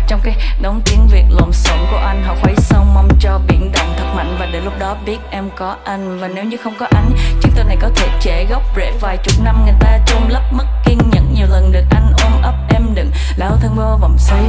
Trong cái đống tiếng Việt lộn xộn của anh, họ khuấy xong mong cho biển động thật mạnh. Và để lúc đó biết em có anh. Và nếu như không có anh, chuyến tàu này có thể trễ gốc rễ vài chục năm. Người ta chôn lấp mất kiên nhẫn, nhiều lần được anh ôm ấp em đừng lao thân vô vòng xoay